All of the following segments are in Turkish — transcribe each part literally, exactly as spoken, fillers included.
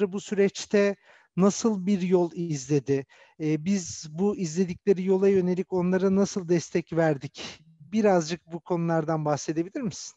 kurumları bu süreçte nasıl bir yol izledi? Ee, biz bu izledikleri yola yönelik onlara nasıl destek verdik? Birazcık bu konulardan bahsedebilir misin?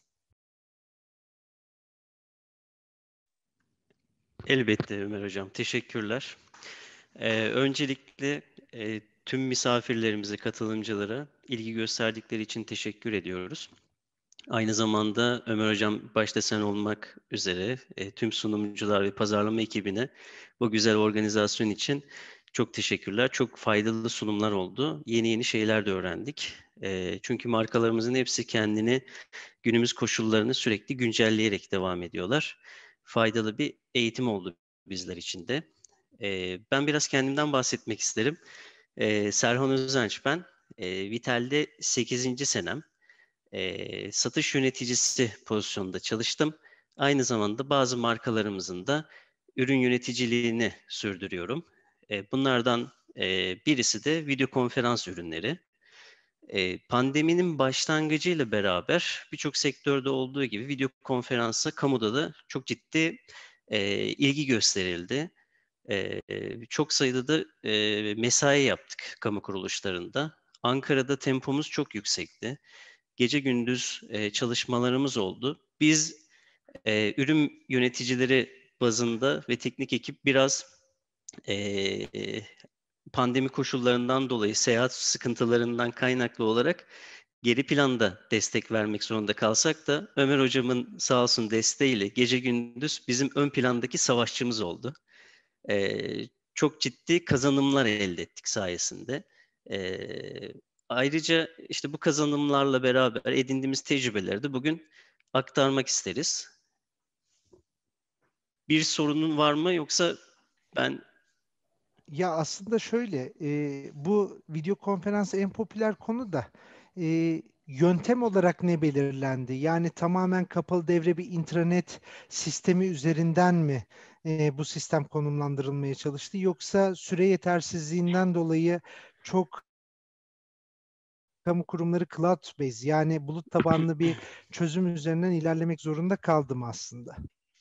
Elbette Ömer Hocam, teşekkürler. Ee, öncelikle e, tüm misafirlerimize, katılımcılara ilgi gösterdikleri için teşekkür ediyoruz. Aynı zamanda Ömer Hocam başta sen olmak üzere e, tüm sunumcular ve pazarlama ekibine bu güzel organizasyon için çok teşekkürler. Çok faydalı sunumlar oldu. Yeni yeni şeyler de öğrendik. E, çünkü markalarımızın hepsi kendini günümüz koşullarını sürekli güncelleyerek devam ediyorlar. Faydalı bir eğitim oldu bizler için de. E, ben biraz kendimden bahsetmek isterim. E, Serhan Özenç ben. E, Vitel'de sekizinci senem. E, satış yöneticisi pozisyonunda çalıştım. Aynı zamanda bazı markalarımızın da ürün yöneticiliğini sürdürüyorum. E, bunlardan e, birisi de video konferans ürünleri. E, pandeminin başlangıcıyla beraber birçok sektörde olduğu gibi video konferansa kamuda da çok ciddi e, ilgi gösterildi. E, çok sayıda da e, mesai yaptık kamu kuruluşlarında. Ankara'da tempomuz çok yüksekti. Gece gündüz e, çalışmalarımız oldu. Biz e, ürün yöneticileri bazında ve teknik ekip biraz e, e, pandemi koşullarından dolayı seyahat sıkıntılarından kaynaklı olarak geri planda destek vermek zorunda kalsak da Ömer hocamın sağ olsun desteğiyle gece gündüz bizim ön plandaki savaşçımız oldu. Ee, çok ciddi kazanımlar elde ettik sayesinde. Ee, ayrıca işte bu kazanımlarla beraber edindiğimiz tecrübeleri de bugün aktarmak isteriz. Bir sorunun var mı yoksa ben... Ya aslında şöyle, e, bu video konferans en popüler konu da e, yöntem olarak ne belirlendi? Yani tamamen kapalı devre bir intranet sistemi üzerinden mi e, bu sistem konumlandırılmaya çalıştı? Yoksa süre yetersizliğinden dolayı çok kamu kurumları cloud based yani bulut tabanlı bir çözüm üzerinden ilerlemek zorunda kaldı mı aslında?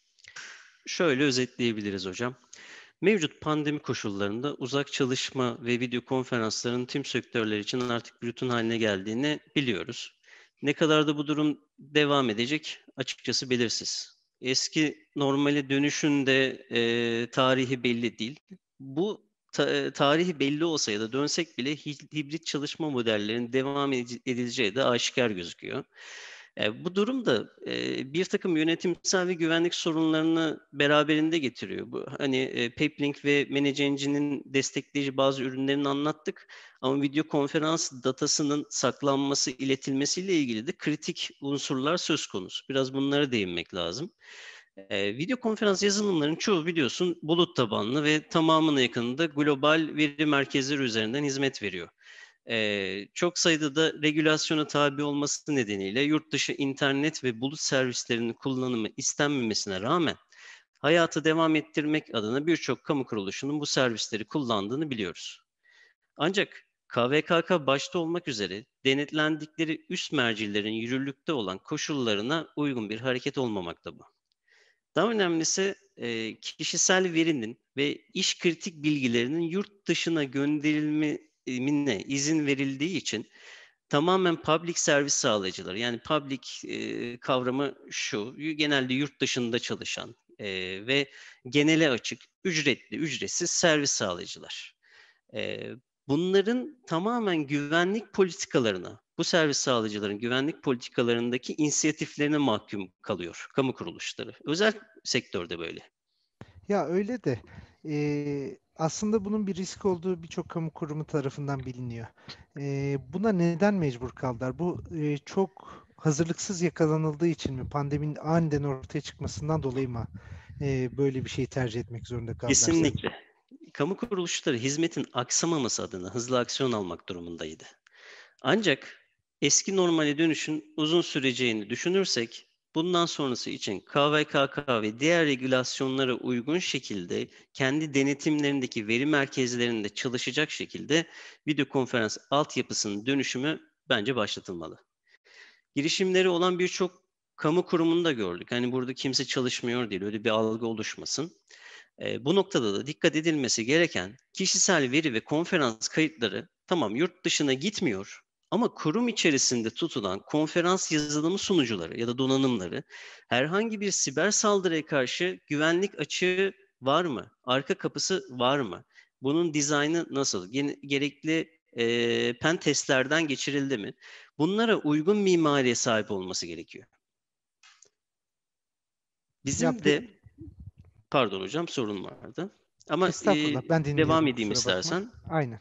Şöyle özetleyebiliriz hocam. Mevcut pandemi koşullarında uzak çalışma ve video konferansların tüm sektörler için artık bir rutin haline geldiğini biliyoruz. Ne kadar da bu durum devam edecek açıkçası belirsiz. Eski normale dönüşün de e, tarihi belli değil. Bu ta- e, tarihi belli olsa ya da dönsek bile hi- hibrit çalışma modellerinin devam ede- edileceği de aşikar gözüküyor. E, bu durum da e, bir takım yönetimsel ve güvenlik sorunlarını beraberinde getiriyor. Bu hani e, Peplink ve Manage Engine'in destekleyici bazı ürünlerini anlattık. Ama video konferans datasının saklanması, iletilmesiyle ilgili de kritik unsurlar söz konusu. Biraz bunlara değinmek lazım. E, video konferans yazılımlarının çoğu biliyorsun bulut tabanlı ve tamamına yakınında global veri merkezleri üzerinden hizmet veriyor. Ee, çok sayıda da regülasyona tabi olması nedeniyle yurt dışı internet ve bulut servislerinin kullanımı istenmemesine rağmen hayatı devam ettirmek adına birçok kamu kuruluşunun bu servisleri kullandığını biliyoruz. Ancak K V K K başta olmak üzere denetlendikleri üst mercilerin yürürlükte olan koşullarına uygun bir hareket olmamakta bu. Daha önemlisi e, kişisel verinin ve iş kritik bilgilerinin yurt dışına gönderilmesine izin verildiği için tamamen public servis sağlayıcıları yani public e, kavramı şu genelde yurt dışında çalışan e, ve genele açık ücretli ücretsiz servis sağlayıcılar. E, bunların tamamen güvenlik politikalarına bu servis sağlayıcıların güvenlik politikalarındaki inisiyatiflerine mahkum kalıyor kamu kuruluşları. Özel sektörde böyle. Ya öyle de e, aslında bunun bir risk olduğu birçok kamu kurumu tarafından biliniyor. E, buna neden mecbur kaldılar? Bu e, çok hazırlıksız yakalanıldığı için mi? Pandeminin aniden ortaya çıkmasından dolayı mı e, böyle bir şeyi tercih etmek zorunda kaldılar sence? Kesinlikle. Kamu kuruluşları hizmetin aksamaması adına hızlı aksiyon almak durumundaydı. Ancak eski normale dönüşün uzun süreceğini düşünürsek, bundan sonrası için K V K K ve diğer regülasyonlara uygun şekilde kendi denetimlerindeki veri merkezlerinde çalışacak şekilde video konferans altyapısının dönüşümü bence başlatılmalı. Girişimleri olan birçok kamu kurumunu da gördük. Hani burada kimse çalışmıyor değil, öyle bir algı oluşmasın. E, bu noktada da dikkat edilmesi gereken kişisel veri ve konferans kayıtları tamam yurt dışına gitmiyor ama kurum içerisinde tutulan konferans yazılımı sunucuları ya da donanımları herhangi bir siber saldırıya karşı güvenlik açığı var mı? Arka kapısı var mı? Bunun dizaynı nasıl? Gene- Gerekli e, pen testlerden geçirildi mi? Bunlara uygun mimariye sahip olması gerekiyor. Ya Bizim pe- de, pardon hocam sorun vardı. Ama e, Estağfurullah, ben devam dinliyorum, edeyim kusura bakma. istersen. Aynen.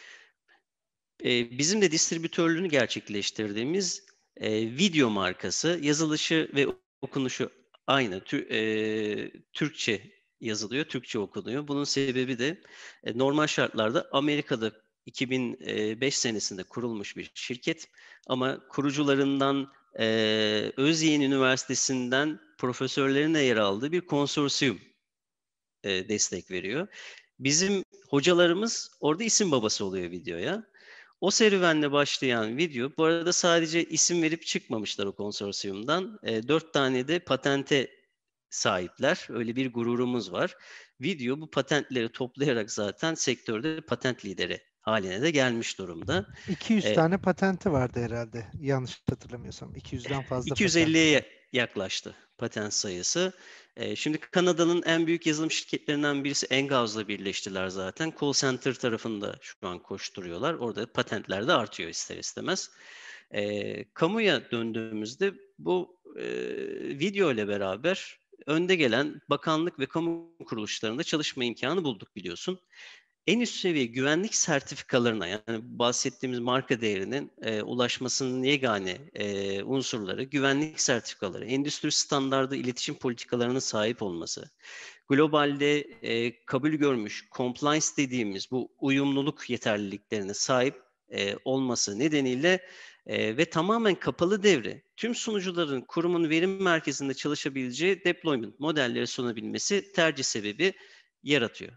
E, bizim de distribütörlüğünü gerçekleştirdiğimiz e, video markası, yazılışı ve okunuşu aynı. Tü- e, Türkçe yazılıyor, Türkçe okunuyor. Bunun sebebi de e, normal şartlarda Amerika'da iki bin beş senesinde kurulmuş bir şirket ama kurucularından e, Özyeğin Üniversitesi'nden profesörlerin de yer aldığı bir konsorsiyum e, destek veriyor. Bizim hocalarımız orada isim babası oluyor videoya. O serüvenle başlayan video, bu arada sadece isim verip çıkmamışlar o konsorsiyumdan. E, dört tane de patente sahipler. Öyle bir gururumuz var. Video bu patentleri toplayarak zaten sektörde patent lideri haline de gelmiş durumda. iki yüz E, tane patenti vardı herhalde. Yanlış hatırlamıyorsam. iki yüzden fazla patenti var. iki yüz elliye yaklaştı patent sayısı. Ee, şimdi Kanada'nın en büyük yazılım şirketlerinden birisi Engauss'la birleştiler zaten. Call center tarafında şu an koşturuyorlar. Orada patentler de artıyor ister istemez. Ee, kamuya döndüğümüzde bu e, video ile beraber önde gelen bakanlık ve kamu kuruluşlarında çalışma imkanı bulduk biliyorsun. En üst seviye güvenlik sertifikalarına yani bahsettiğimiz marka değerinin e, ulaşmasının yegane e, unsurları güvenlik sertifikaları, endüstri standardı iletişim politikalarına sahip olması, globalde e, kabul görmüş compliance dediğimiz bu uyumluluk yeterliliklerine sahip e, olması nedeniyle e, ve tamamen kapalı devre tüm sunucuların kurumun verim merkezinde çalışabileceği deployment modelleri sunabilmesi tercih sebebi yaratıyor.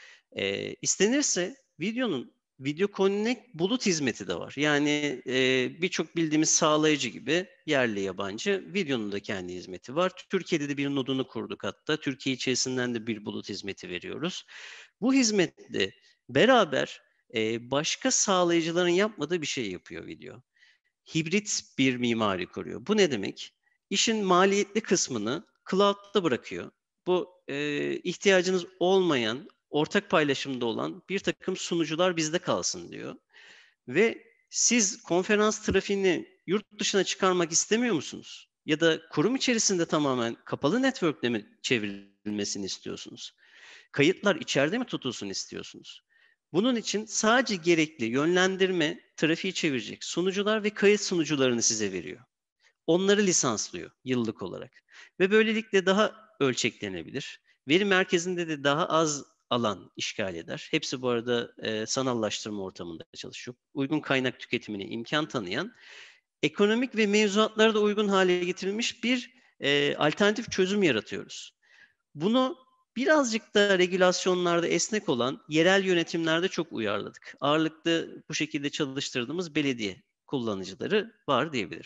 E, istenirse videonun Video Connect bulut hizmeti de var. Yani e, birçok bildiğimiz sağlayıcı gibi yerli yabancı videonun da kendi hizmeti var. Türkiye'de de bir nodunu kurduk hatta. Türkiye içerisinden de bir bulut hizmeti veriyoruz. Bu hizmetle beraber e, başka sağlayıcıların yapmadığı bir şey yapıyor video. Hibrit bir mimari kuruyor. Bu ne demek? İşin maliyetli kısmını cloud'da bırakıyor. Bu e, ihtiyacınız olmayan, ortak paylaşımda olan bir takım sunucular bizde kalsın diyor. Ve siz konferans trafiğini yurt dışına çıkarmak istemiyor musunuz? Ya da kurum içerisinde tamamen kapalı network'le mi çevrilmesini istiyorsunuz? Kayıtlar içeride mi tutulsun istiyorsunuz? Bunun için sadece gerekli yönlendirme, trafiği çevirecek sunucular ve kayıt sunucularını size veriyor. Onları lisanslıyor yıllık olarak. Ve böylelikle daha ölçeklenebilir. Veri merkezinde de daha az alan işgal eder. Hepsi bu arada e, sanallaştırma ortamında çalışıyor. Uygun kaynak tüketimine imkan tanıyan, ekonomik ve mevzuatlara da uygun hale getirilmiş bir e, alternatif çözüm yaratıyoruz. Bunu birazcık da regülasyonlarda esnek olan yerel yönetimlerde çok uyarladık. Ağırlıklı bu şekilde çalıştırdığımız belediye kullanıcıları var diyebilirim.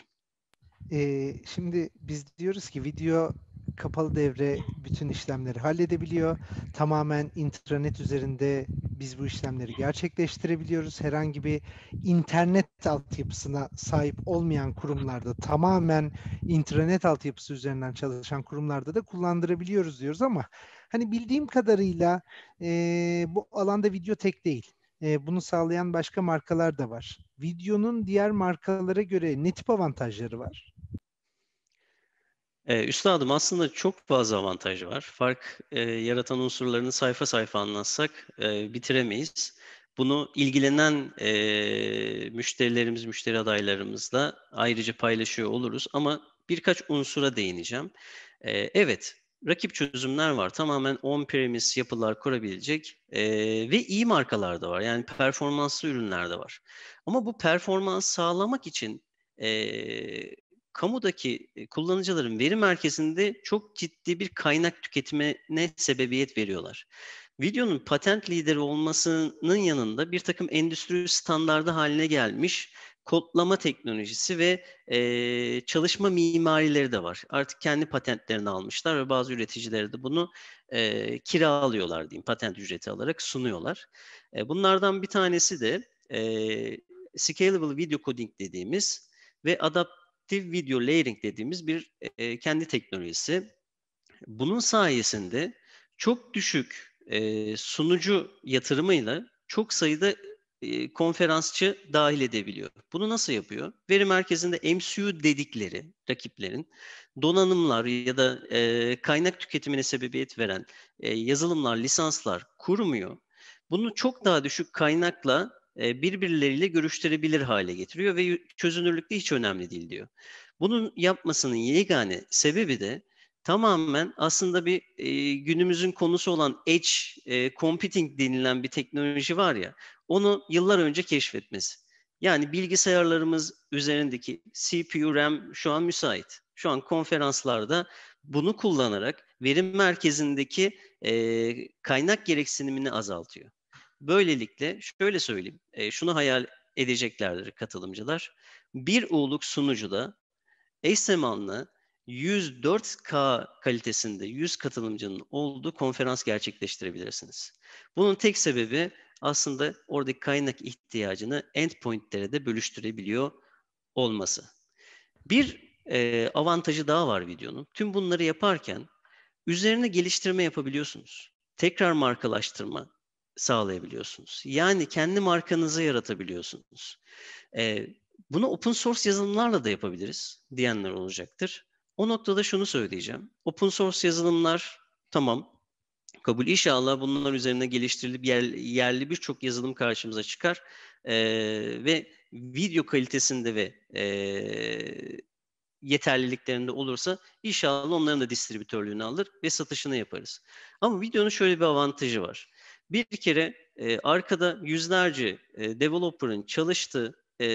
Ee, şimdi biz diyoruz ki video kapalı devre bütün işlemleri halledebiliyor. Tamamen intranet üzerinde biz bu işlemleri gerçekleştirebiliyoruz. Herhangi bir internet altyapısına sahip olmayan kurumlarda tamamen intranet altyapısı üzerinden çalışan kurumlarda da kullandırabiliyoruz diyoruz ama hani bildiğim kadarıyla e, bu alanda video tek değil. E, bunu sağlayan başka markalar da var. Videonun diğer markalara göre ne tip avantajları var? Ee, üstadım aslında çok fazla avantajı var. Fark e, yaratan unsurlarını sayfa sayfa anlatsak e, bitiremeyiz. Bunu ilgilenen e, müşterilerimiz, müşteri adaylarımızla ayrıca paylaşıyor oluruz. Ama birkaç unsura değineceğim. E, evet, rakip çözümler var. Tamamen on-premise yapılar kurabilecek e, ve iyi markalar da var. Yani performanslı ürünler de var. Ama bu performans sağlamak için e, kamudaki e, kullanıcıların veri merkezinde çok ciddi bir kaynak tüketimine sebebiyet veriyorlar. Videonun patent lideri olmasının yanında bir takım endüstri standardı haline gelmiş kodlama teknolojisi ve e, çalışma mimarileri de var. Artık kendi patentlerini almışlar ve bazı üreticileri de bunu e, kiralıyorlar diyeyim. Patent ücreti alarak sunuyorlar. E, bunlardan bir tanesi de e, Scalable Video Coding dediğimiz ve Adaptive Video Layering dediğimiz bir e, kendi teknolojisi. Bunun sayesinde çok düşük e, sunucu yatırımıyla çok sayıda e, konferansçı dahil edebiliyor. Bunu nasıl yapıyor? Veri merkezinde M C U dedikleri rakiplerin donanımlar ya da e, kaynak tüketimine sebebiyet veren e, yazılımlar, lisanslar kurmuyor. Bunu çok daha düşük kaynakla e, birbirleriyle görüştürebilir hale getiriyor ve çözünürlük de hiç önemli değil diyor. Bunun yapmasının yegane sebebi de tamamen aslında bir e, günümüzün konusu olan Edge e, Computing denilen bir teknoloji var ya, onu yıllar önce keşfetmesi. Yani bilgisayarlarımız üzerindeki C P U, RAM şu an müsait. Şu an konferanslarda bunu kullanarak veri merkezindeki e, kaynak gereksinimini azaltıyor. Böylelikle şöyle söyleyeyim, e, şunu hayal edeceklerdir katılımcılar. Bir U'luk sunucuda eş zamanlı yüz dört K kalitesinde yüz katılımcının olduğu konferans gerçekleştirebilirsiniz. Bunun tek sebebi aslında oradaki kaynak ihtiyacını endpointlere de bölüştürebiliyor olması. Bir e, avantajı daha var videonun. Tüm bunları yaparken üzerine geliştirme yapabiliyorsunuz. Tekrar markalaştırma sağlayabiliyorsunuz. Yani kendi markanızı yaratabiliyorsunuz. E, Bunu open source yazılımlarla da yapabiliriz diyenler olacaktır. O noktada şunu söyleyeceğim. Open source yazılımlar tamam kabul. İnşallah bunlar üzerine geliştirilip yer, yerli birçok yazılım karşımıza çıkar. E, ve video kalitesinde ve e, yeterliliklerinde olursa inşallah onların da distribütörlüğünü alır ve satışını yaparız. Ama videonun şöyle bir avantajı var. Bir kere e, arkada yüzlerce e, developer'ın çalıştığı e,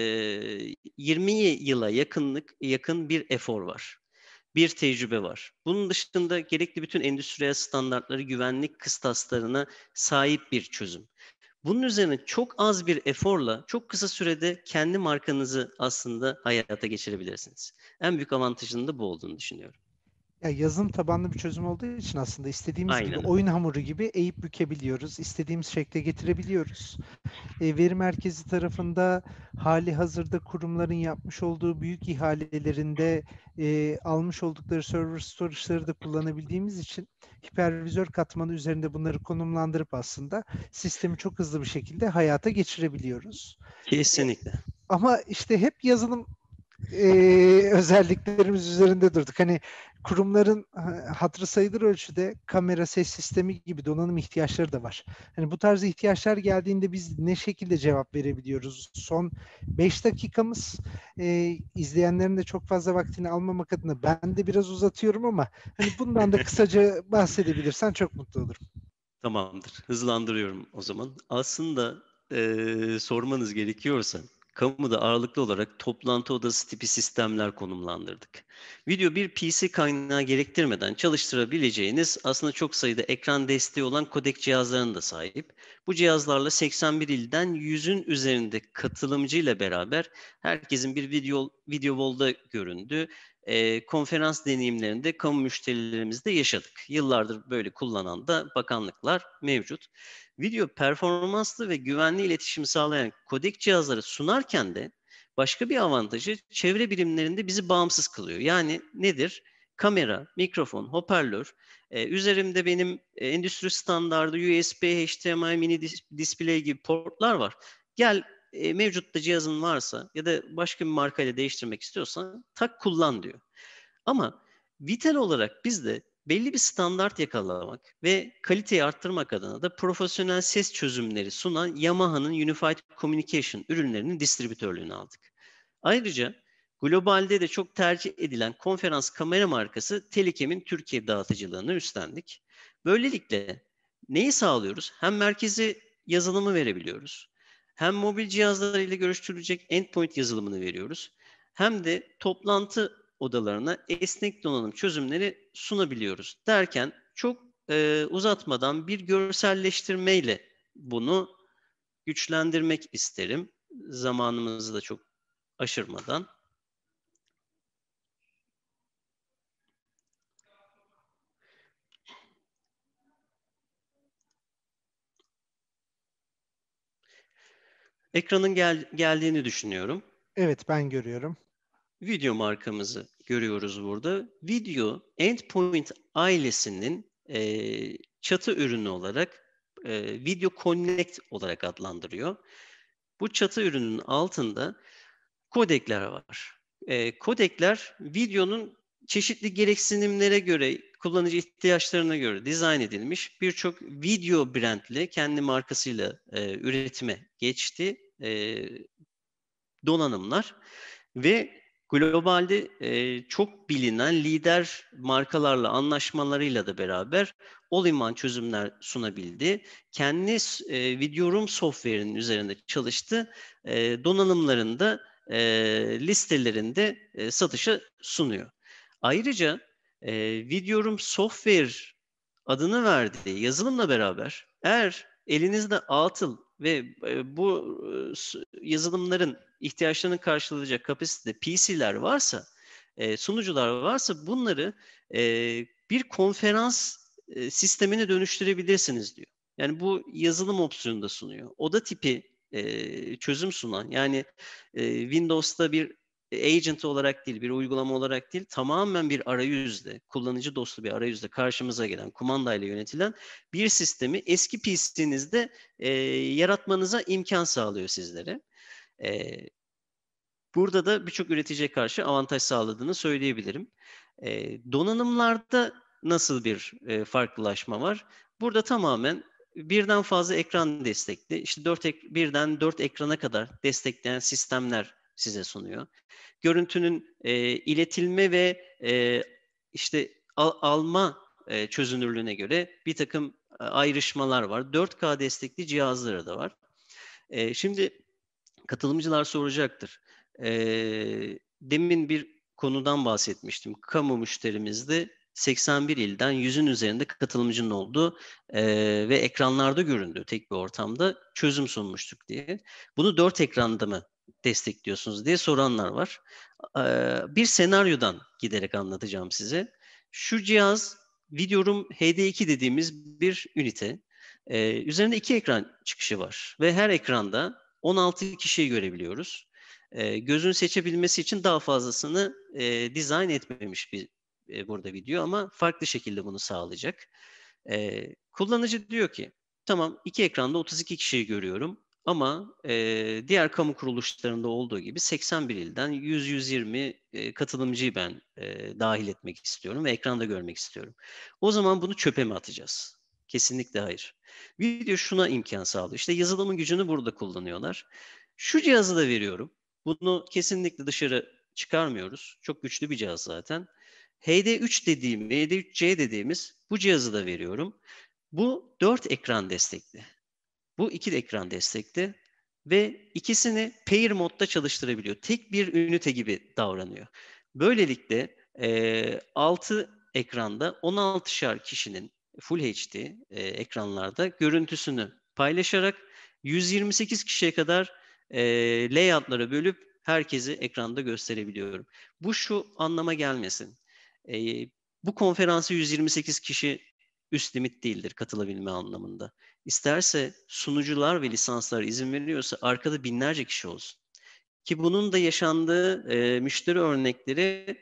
yirmi yıla yakınlık yakın bir efor var. Bir tecrübe var. Bunun dışında gerekli bütün endüstriyel standartları, güvenlik kıstaslarına sahip bir çözüm. Bunun üzerine çok az bir eforla çok kısa sürede kendi markanızı aslında hayata geçirebilirsiniz. En büyük avantajının da bu olduğunu düşünüyorum. Ya yazılım tabanlı bir çözüm olduğu için aslında istediğimiz gibi Aynen. oyun hamuru gibi eğip bükebiliyoruz. İstediğimiz şekle getirebiliyoruz. E, veri merkezi tarafında hali hazırda kurumların yapmış olduğu büyük ihalelerinde e, almış oldukları server storage'ları da kullanabildiğimiz için hipervizör katmanı üzerinde bunları konumlandırıp aslında sistemi çok hızlı bir şekilde hayata geçirebiliyoruz. E, Kesinlikle. ama işte hep yazılım e, özelliklerimiz üzerinde durduk. Hani kurumların hatırı sayılır ölçüde kamera, ses sistemi gibi donanım ihtiyaçları da var. Hani bu tarz ihtiyaçlar geldiğinde biz ne şekilde cevap verebiliyoruz? Son beş dakikamız e, izleyenlerin de çok fazla vaktini almamak adına ben de biraz uzatıyorum ama hani bundan da kısaca bahsedebilirsen çok mutlu olurum. Tamamdır. Hızlandırıyorum o zaman. Aslında eee, sormanız gerekiyorsa kamuda ağırlıklı olarak toplantı odası tipi sistemler konumlandırdık. Video bir P C kaynağı gerektirmeden çalıştırabileceğiniz aslında çok sayıda ekran desteği olan kodek cihazlarına da sahip. Bu cihazlarla seksen bir ilden yüzün üzerinde katılımcı beraber herkesin bir video video wall'da göründüğü e, konferans deneyimlerinde kamu müşterilerimizde yaşadık. Yıllardır böyle kullanan da bakanlıklar mevcut. Video performanslı ve güvenli iletişim sağlayan kodek cihazları sunarken de başka bir avantajı çevre birimlerinde bizi bağımsız kılıyor. Yani nedir? Kamera, mikrofon, hoparlör, e, üzerimde benim e, endüstri standardı U S B, H D M I, mini dis- display gibi portlar var. Gel e, mevcutta cihazın varsa ya da başka bir markayla değiştirmek istiyorsan tak kullan diyor. Ama vital olarak biz de belli bir standart yakalamak ve kaliteyi arttırmak adına da profesyonel ses çözümleri sunan Yamaha'nın Unified Communication ürünlerinin distribütörlüğünü aldık. Ayrıca globalde de çok tercih edilen konferans kamera markası Telecam'in Türkiye dağıtıcılığını üstlendik. Böylelikle neyi sağlıyoruz? Hem merkezi yazılımı verebiliyoruz. Hem mobil cihazlarıyla görüştürülecek endpoint yazılımını veriyoruz. Hem de toplantı odalarına esnek donanım çözümleri sunabiliyoruz. Derken çok e, uzatmadan bir görselleştirmeyle bunu güçlendirmek isterim. Zamanımızı da çok aşırmadan. Ekranın gel geldiğini düşünüyorum. Evet, ben görüyorum. Video markamızı görüyoruz burada. Video Endpoint ailesinin e, çatı ürünü olarak e, Video Connect olarak adlandırıyor. Bu çatı ürünün altında kodekler var. E, kodekler videonun çeşitli gereksinimlere göre, kullanıcı ihtiyaçlarına göre dizayn edilmiş birçok video brandli kendi markasıyla e, üretime geçti e, donanımlar ve globalde e, çok bilinen lider markalarla anlaşmalarıyla da beraber all-in-one çözümler sunabildi. Kendi e, Videoroom software'inin üzerinde çalıştı. E, donanımlarında e, listelerinde e, satışa sunuyor. Ayrıca e, Videoroom software adını verdiği yazılımla beraber eğer elinizde atıl ve e, bu e, yazılımların ihtiyaçlarını karşılayacak kapasitede P C'ler varsa, e, sunucular varsa bunları e, bir konferans e, sistemine dönüştürebilirsiniz diyor. Yani bu yazılım opsiyonu da sunuyor. Oda tipi e, çözüm sunan, yani e, Windows'ta bir agent olarak değil, bir uygulama olarak değil, tamamen bir arayüzle, kullanıcı dostu bir arayüzle karşımıza gelen, kumandayla yönetilen bir sistemi eski P C'nizde e, yaratmanıza imkan sağlıyor sizlere. E, Burada da birçok üreticiye karşı avantaj sağladığını söyleyebilirim. E, donanımlarda nasıl bir e, farklılaşma var? Burada tamamen birden fazla ekran destekli, işte dört ek, birden dört ekrana kadar destekleyen sistemler size sunuyor. Görüntünün e, iletilme ve e, işte al, alma e, çözünürlüğüne göre bir takım e, ayrışmalar var. dört K destekli cihazları da var. E, şimdi katılımcılar soracaktır. Ee, demin bir konudan bahsetmiştim. Kamu müşterimizde seksen bir ilden yüzün üzerinde katılımcının olduğu e, ve ekranlarda göründüğü tek bir ortamda çözüm sunmuştuk diye. Bunu dört ekranda mı destekliyorsunuz diye soranlar var. Ee, bir senaryodan giderek anlatacağım size. Şu cihaz Videoroom H D iki dediğimiz bir ünite. Ee, üzerinde iki ekran çıkışı var ve her ekranda on altı kişiyi görebiliyoruz. E, gözün seçebilmesi için daha fazlasını e, dizayn etmemiş bir e, burada video ama farklı şekilde bunu sağlayacak. E, kullanıcı diyor ki, tamam iki ekranda otuz iki kişiyi görüyorum ama e, diğer kamu kuruluşlarında olduğu gibi seksen bir ilden yüz yüz yirmi e, katılımcıyı ben e, dahil etmek istiyorum ve ekranda görmek istiyorum. O zaman bunu çöpe mi atacağız? Kesinlikle hayır. Video şuna imkan sağlıyor. İşte yazılımın gücünü burada kullanıyorlar. Şu cihazı da veriyorum. Bunu kesinlikle dışarı çıkarmıyoruz. Çok güçlü bir cihaz zaten. H D üç dediğim, H D üç C dediğimiz bu cihazı da veriyorum. Bu dört ekran destekli. Bu iki de ekran destekli ve ikisini pair modda çalıştırabiliyor. Tek bir ünite gibi davranıyor. Böylelikle e, altı ekranda on altışar kişinin Full H D e, ekranlarda görüntüsünü paylaşarak yüz yirmi sekiz kişiye kadar e, layoutlara bölüp herkesi ekranda gösterebiliyorum. Bu şu anlama gelmesin. E, bu konferansı yüz yirmi sekiz kişi üst limit değildir katılabilme anlamında. İsterse sunucular ve lisanslar izin veriyorsa arkada binlerce kişi olsun. Ki bunun da yaşandığı e, müşteri örnekleri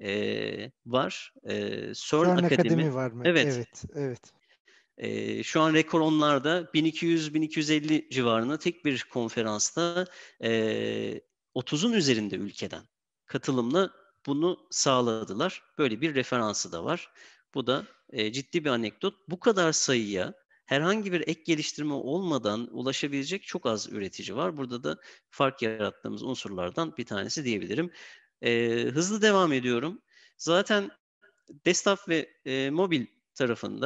e, var. E, CERN CERN Akademi. Akademi var mı? Evet. Evet, evet. E, şu an rekor onlarda bin iki yüz bin iki yüz elli civarında tek bir konferansta e, otuzun üzerinde ülkeden katılımla bunu sağladılar. Böyle bir referansı da var. Bu da e, ciddi bir anekdot. Bu kadar sayıya herhangi bir ek geliştirme olmadan ulaşabilecek çok az üretici var. Burada da fark yarattığımız unsurlardan bir tanesi diyebilirim. E, hızlı devam ediyorum. Zaten desktop ve e, mobil tarafında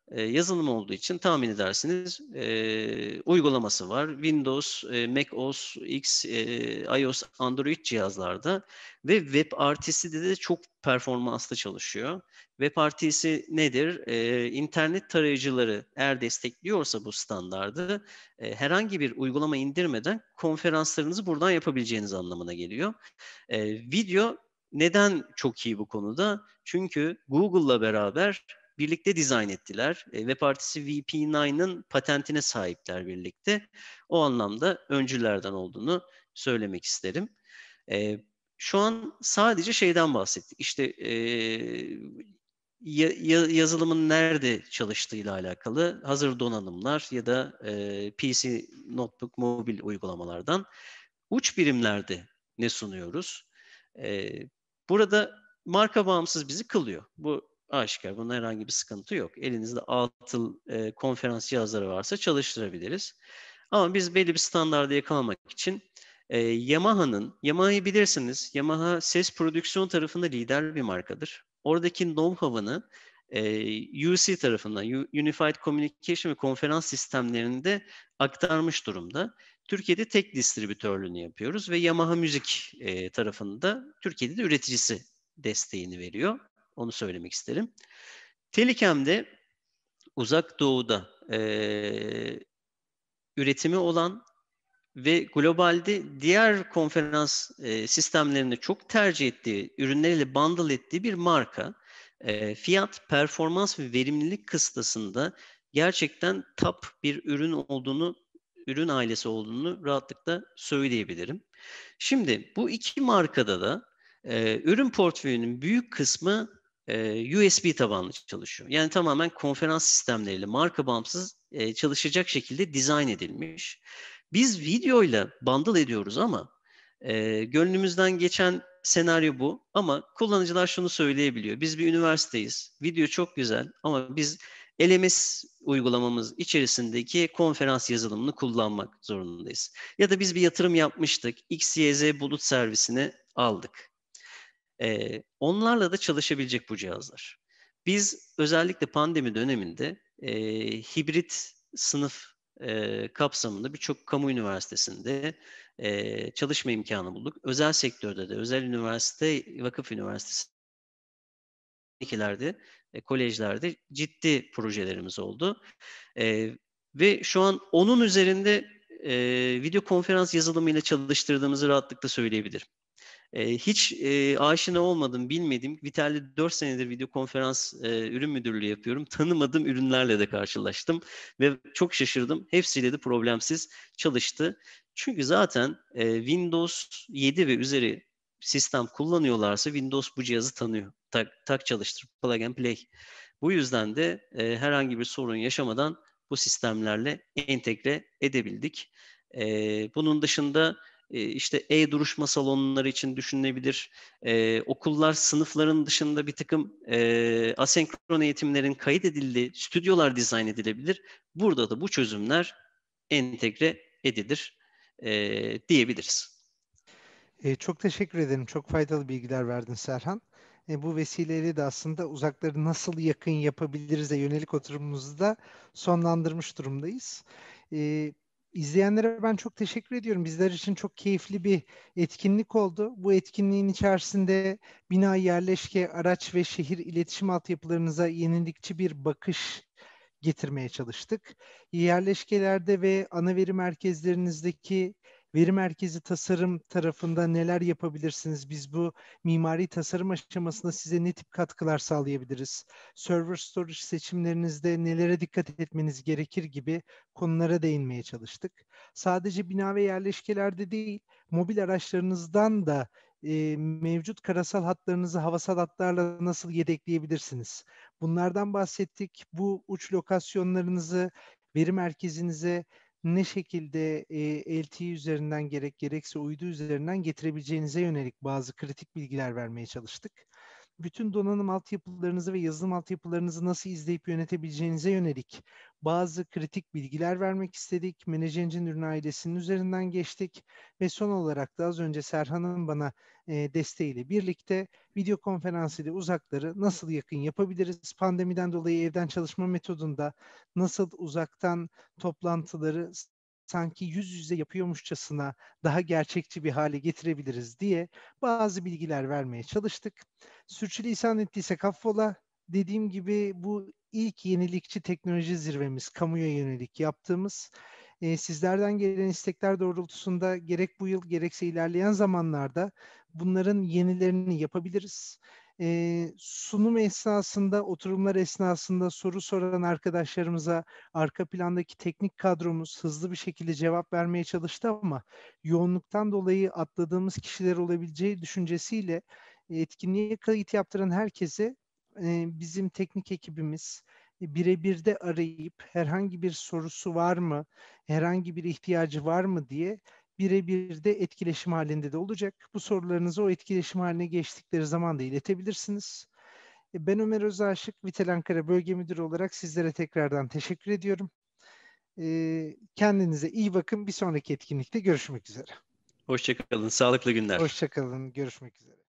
e, yazılım olduğu için tahmin edersiniz e, uygulaması var. Windows, e, macOS X, e, iOS, Android cihazlarda ve WebRTC'de de çok performanslı çalışıyor. WebRTC nedir? E, internet tarayıcıları eğer destekliyorsa bu standardı e, herhangi bir uygulama indirmeden konferanslarınızı buradan yapabileceğiniz anlamına geliyor. E, video neden çok iyi bu konuda? Çünkü Google'la beraber birlikte dizayn ettiler. E, WebRTC V P dokuzun patentine sahipler birlikte. O anlamda öncülerden olduğunu söylemek isterim. E, şu an sadece şeyden bahsettik. İşte e, ya, ya, yazılımın nerede çalıştığıyla alakalı hazır donanımlar ya da e, P C, notebook, mobil uygulamalardan. Uç birimlerde ne sunuyoruz? E, burada marka bağımsız bizi kılıyor. Bu aşikar. Bunda herhangi bir sıkıntı yok. Elinizde atıl e, konferans cihazları varsa çalıştırabiliriz. Ama biz belli bir standarda yakalamak için e, Yamaha'nın, Yamaha'yı bilirsiniz. Yamaha ses prodüksiyon tarafında lider bir markadır. Oradaki know-how'ını e, U C tarafından, Unified Communication ve konferans sistemlerinde aktarmış durumda. Türkiye'de tek distribütörlüğünü yapıyoruz ve Yamaha Müzik e, tarafında Türkiye'de de üreticisi desteğini veriyor. Onu söylemek isterim. Telikem'de Uzak Doğu'da e, üretimi olan ve globalde diğer konferans e, sistemlerinde çok tercih ettiği, ürünleriyle bundle ettiği bir marka. E, fiyat, performans ve verimlilik kıstasında gerçekten top bir ürün olduğunu, ürün ailesi olduğunu rahatlıkla söyleyebilirim. Şimdi bu iki markada da e, ürün portföyünün büyük kısmı e, U S B tabanlı çalışıyor. Yani tamamen konferans sistemleriyle marka bağımsız e, çalışacak şekilde dizayn edilmiş. Biz videoyla bundle ediyoruz ama e, gönlümüzden geçen senaryo bu. Ama kullanıcılar şunu söyleyebiliyor. Biz bir üniversiteyiz. Video çok güzel ama biz L M S uygulamamız içerisindeki konferans yazılımını kullanmak zorundayız. Ya da biz bir yatırım yapmıştık. X Y Z bulut servisini aldık. Ee, onlarla da çalışabilecek bu cihazlar. Biz özellikle pandemi döneminde e, hibrit sınıf e, kapsamında birçok kamu üniversitesinde e, çalışma imkanı bulduk. Özel sektörde de, özel üniversite, vakıf üniversitesi ikilerde, e, kolejlerde ciddi projelerimiz oldu. E, ve şu an onun üzerinde e, video konferans yazılımıyla çalıştırdığımızı rahatlıkla söyleyebilirim. E, hiç e, aşina olmadım, bilmediğim, Vital'de dört senedir video konferans e, ürün müdürlüğü yapıyorum. Tanımadığım ürünlerle de karşılaştım ve çok şaşırdım. Hepsiyle de problemsiz çalıştı. Çünkü zaten e, Windows yedi ve üzeri sistem kullanıyorlarsa Windows bu cihazı tanıyor. Tak, tak çalıştır, plug and play. Bu yüzden de e, herhangi bir sorun yaşamadan bu sistemlerle entegre edebildik. E, bunun dışında e, işte e-duruşma salonları için düşünülebilir. E, okullar sınıfların dışında bir takım e, asenkron eğitimlerin kaydedildiği stüdyolar dizayn edilebilir. Burada da bu çözümler entegre edilir e, diyebiliriz. E, çok teşekkür ederim. Çok faydalı bilgiler verdin Serhan. E, bu vesileyle de aslında uzakları nasıl yakın yapabiliriz'e yönelik oturumumuzu da sonlandırmış durumdayız. E, izleyenlere ben çok teşekkür ediyorum. Bizler için çok keyifli bir etkinlik oldu. Bu etkinliğin içerisinde bina, yerleşke, araç ve şehir iletişim altyapılarınıza yenilikçi bir bakış getirmeye çalıştık. Yerleşkelerde ve ana veri merkezlerinizdeki veri merkezi tasarım tarafında neler yapabilirsiniz? Biz bu mimari tasarım aşamasında size ne tip katkılar sağlayabiliriz? Server storage seçimlerinizde nelere dikkat etmeniz gerekir gibi konulara değinmeye çalıştık. Sadece bina ve yerleşkelerde değil, mobil araçlarınızdan da e, mevcut karasal hatlarınızı havasal hatlarla nasıl yedekleyebilirsiniz? Bunlardan bahsettik. Bu uç lokasyonlarınızı veri merkezinize ne şekilde e, L T E üzerinden gerek gerekse uydu üzerinden getirebileceğinize yönelik bazı kritik bilgiler vermeye çalıştık. bütün donanım altyapılarınızı ve yazılım altyapılarınızı nasıl izleyip yönetebileceğinize yönelik bazı kritik bilgiler vermek istedik. Manage Engine ürün ailesinin üzerinden geçtik ve son olarak da az önce Serhan'ın bana e, desteğiyle birlikte video konferans ile uzakları nasıl yakın yapabiliriz? Pandemiden dolayı evden çalışma metodunda nasıl uzaktan toplantıları sanki yüz yüze yapıyormuşçasına daha gerçekçi bir hale getirebiliriz diye bazı bilgiler vermeye çalıştık. Sürçülisan ettiysek affola. Dediğim gibi bu ilk yenilikçi teknoloji zirvemiz, kamuya yönelik yaptığımız. E, sizlerden gelen istekler doğrultusunda gerek bu yıl gerekse ilerleyen zamanlarda bunların yenilerini yapabiliriz. E, sunum esnasında, oturumlar esnasında soru soran arkadaşlarımıza arka plandaki teknik kadromuz hızlı bir şekilde cevap vermeye çalıştı ama yoğunluktan dolayı atladığımız kişiler olabileceği düşüncesiyle etkinliğe kayıt yaptıran herkese e, bizim teknik ekibimiz e, birebir de arayıp herhangi bir sorusu var mı, herhangi bir ihtiyacı var mı diye birebir de etkileşim halinde de olacak. Bu sorularınızı o etkileşim haline geçtikleri zaman da iletebilirsiniz. E, Ben Ömer Özaşık, Vitel Ankara Bölge Müdürü olarak sizlere tekrardan teşekkür ediyorum. E, Kendinize iyi bakın. Bir sonraki etkinlikte görüşmek üzere. Hoşça kalın, sağlıklı günler. Hoşça kalın. Görüşmek üzere.